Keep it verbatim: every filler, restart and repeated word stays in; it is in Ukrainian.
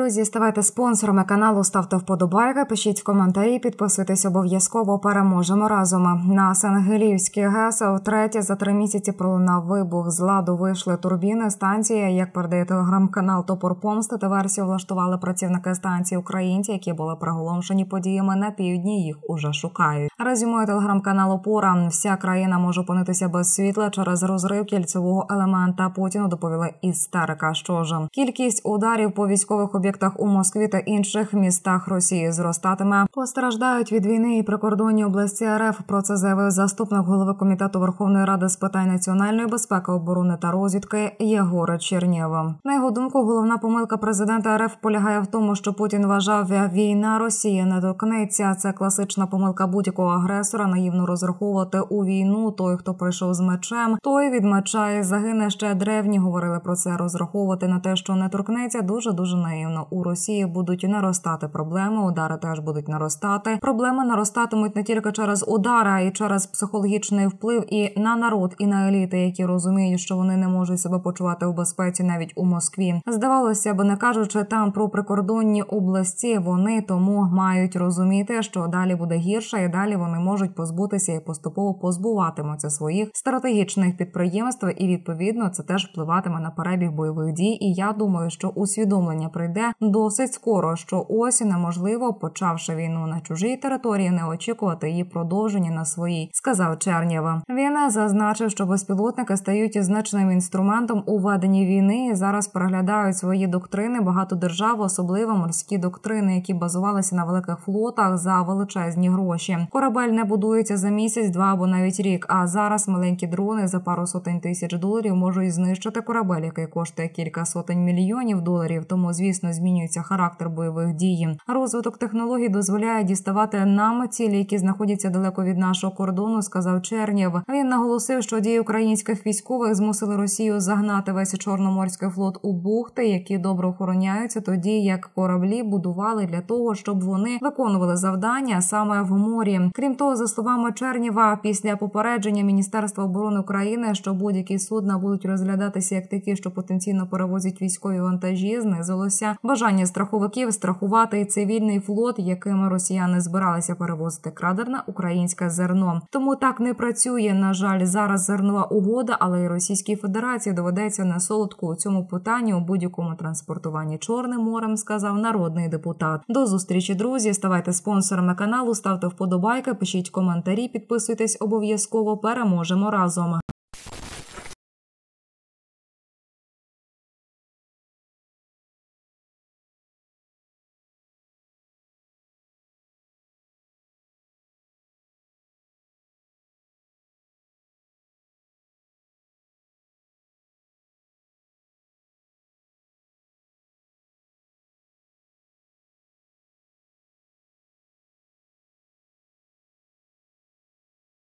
Друзі, ставайте спонсорами каналу, ставте вподобайки, пишіть коментарі, підписуйтесь обов'язково, переможемо разом. На Сенгелівській ГЕС втретє за три місяці пролунав вибух. З ладу вийшли турбіни станції. Як передає телеграм-канал «Топор помсти», та версію влаштували працівники станції українці, які були приголомшені подіями на півдні, їх уже шукають. Резюмує телеграм-канал «Опора». Вся країна може опинитися без світла через розрив кільцевого елемента. Путіну доповіли істерика. Що ж, кількість ударів по військових об'єктах у Москві та інших містах Росії зростатиме. Постраждають від війни і прикордонні області РФ. Про це заявив заступник голови Комітету Верховної Ради з питань національної безпеки, оборони та розвідки Єгор Чернєв. На його думку, головна помилка президента РФ полягає в тому, що Путін вважав, війна Росії не торкнеться. Це класична помилка будь-якого агресора. Наївно розраховувати у війну. Той, хто прийшов з мечем, той від меча і загине. Ще древні говорили про це. Розраховувати на те, що не торкнеться, дуже-дуже наївно. У Росії будуть наростати проблеми, удари теж будуть наростати. Проблеми наростатимуть не тільки через удари, а й через психологічний вплив і на народ, і на еліти, які розуміють, що вони не можуть себе почувати у безпеці навіть у Москві. Здавалося б, не кажучи там про прикордонні області, вони тому мають розуміти, що далі буде гірше, і далі вони можуть позбутися і поступово позбуватимуться своїх стратегічних підприємств, і відповідно це теж впливатиме на перебіг бойових дій. І я думаю, що усвідомлення прийде досить скоро, що ось неможливо, почавши війну на чужій території, не очікувати її продовження на своїй, сказав Чернєв. Він зазначив, що безпілотники стають значним інструментом у веденні війни і зараз переглядають свої доктрини. Багато держав, особливо морські доктрини, які базувалися на великих флотах за величезні гроші. Корабель не будується за місяць, два або навіть рік, а зараз маленькі дрони за пару сотень тисяч доларів можуть знищити корабель, який коштує кілька сотень мільйонів доларів. Тому, звісно, змінюється характер бойових дій. Розвиток технологій дозволяє діставати нам цілі, які знаходяться далеко від нашого кордону, сказав Чернєв. Він наголосив, що дії українських військових змусили Росію загнати весь Чорноморський флот у бухти, які добре охороняються, тоді як кораблі будували для того, щоб вони виконували завдання саме в морі. Крім того, за словами Чернєва, після попередження Міністерства оборони України, що будь-які судна будуть розглядатися як такі, що потенційно перевозять військові вантажі, знизилося бажання страховиків страхувати і цивільний флот, якими росіяни збиралися перевозити крадене українське зерно. Тому так не працює, на жаль, зараз зернова угода, але й Російській Федерації доведеться на солодку у цьому питанні у будь-якому транспортуванні Чорним морем, сказав народний депутат. До зустрічі, друзі, ставайте спонсорами каналу, ставте вподобайки, пишіть коментарі, підписуйтесь обов'язково, переможемо разом.